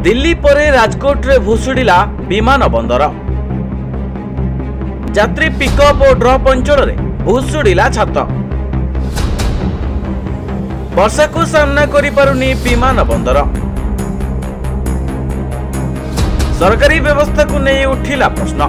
दिल्ली परे राजकोट रे भुशुड़िला विमान बंदर। यात्री पिकअप और ड्रॉप अंचल रे भुशुड़िला छात। वर्षा को सामना करि पारुनी विमान बंदर। सरकारी व्यवस्था को नहीं उठिला प्रश्न।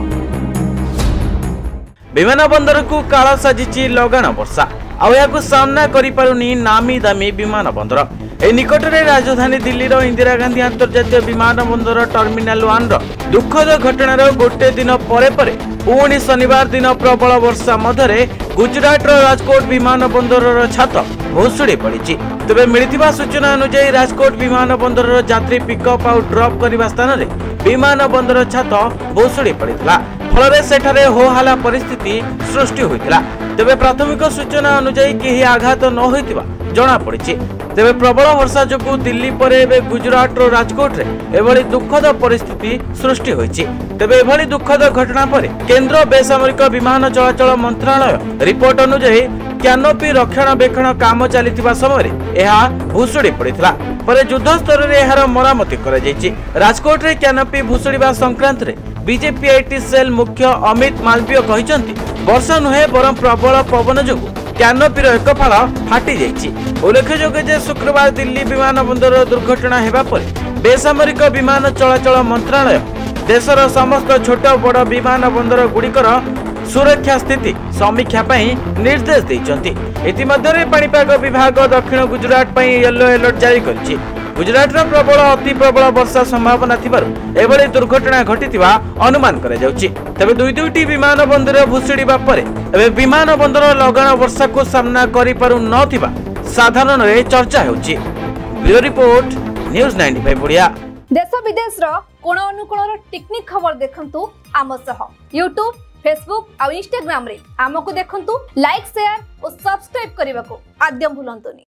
विमान बंदर को काला साजिची लगाण वर्षा। को सामना करि पारुनी नामी दामी विमान बंदर। ए निकटरे राजधानी दिल्ली रो इंदिरा गांधी अंतर्जातीय विमान बंदर टर्मिनाल 1 रो दुखद घटनार गोटे दिन परे परे पुणी शनिवार दिन प्रबल वर्षा मध्य गुजरात रो राजकोट विमान बंदर छात भुशुड़ी पड़ी। तेबे मिलिथिबा सूचना अनुसार राजकोट विमान बंदर यात्री पिकअप और ड्रॉप करने स्थान में विमान बंदर छात भुशुड़ी पड़ा। फल सेठारे होहाला परिस्थिति सृष्टि होइतिला। तेबे प्राथमिक सूचना अनुसार केही आघात न होइतिबा जणा पड़ी। तेबे प्रबल वर्षा जोगु दिल्ली परे एबे गुजरात रो राजकोट रे एभली दुखद परिस्थिति सृष्टि होइछि। तेबे एभली दुखद घटना परे केंद्र बेसामरिक विमान चलाचल मंत्रालय रिपोर्ट अनुसार कैनोपी रक्षणाबेक्षण काम चलिथिबा समय यह भुशुड़ी पड़िथिला। परे युद्ध स्तर रे एहार मरामती करा जायछि। राजकोट रे कैनोपी भुशुड़ीबा संक्रांत रे बीजेपी आईटी सेल मुख्य अमित मालवीय कहिसंती वर्षा नुहे बरम प्रबल पवन जोगु कैनोपीर एक फाड़ फाटी जाइछि। उल्लेखयोग्य जे शुक्रवार दिल्ली विमान बंदर दुर्घटना हेबा परे बेसामरिक विमान चलाचल मंत्रालय देशर समस्त छोट बड़ विमान बंदर गुड़िकर सुरक्षा स्थिति समीक्षा पई निर्देश दैछंती। इतिमध्ये पाणीपाग विभाग दक्षिण गुजरात पई येलो अलर्ट जारी करछि। गुजरात रो प्रबल अति प्रबल वर्षा संभावना थिबारु एभली दुर्घटना घटिथिबा अनुमान करा जाउछि। तबे दुईटी विमान बंदर भुशुड़ीबा परे एबे विमान बंदर लगाण वर्षा को सामना करि पारु नथिबा साधारण रे चर्चा हेउछि। Bureau report news 95 Odia. देश विदेश रो कोण अनुकोण रो टेक्निक खबर देखंतु आम सह यूट्यूब फेसबुक और इंस्टाग्राम रे आमको देखंतु लाइक शेयर और सब्सक्राइब करने को आद्यम भूलंतुनी।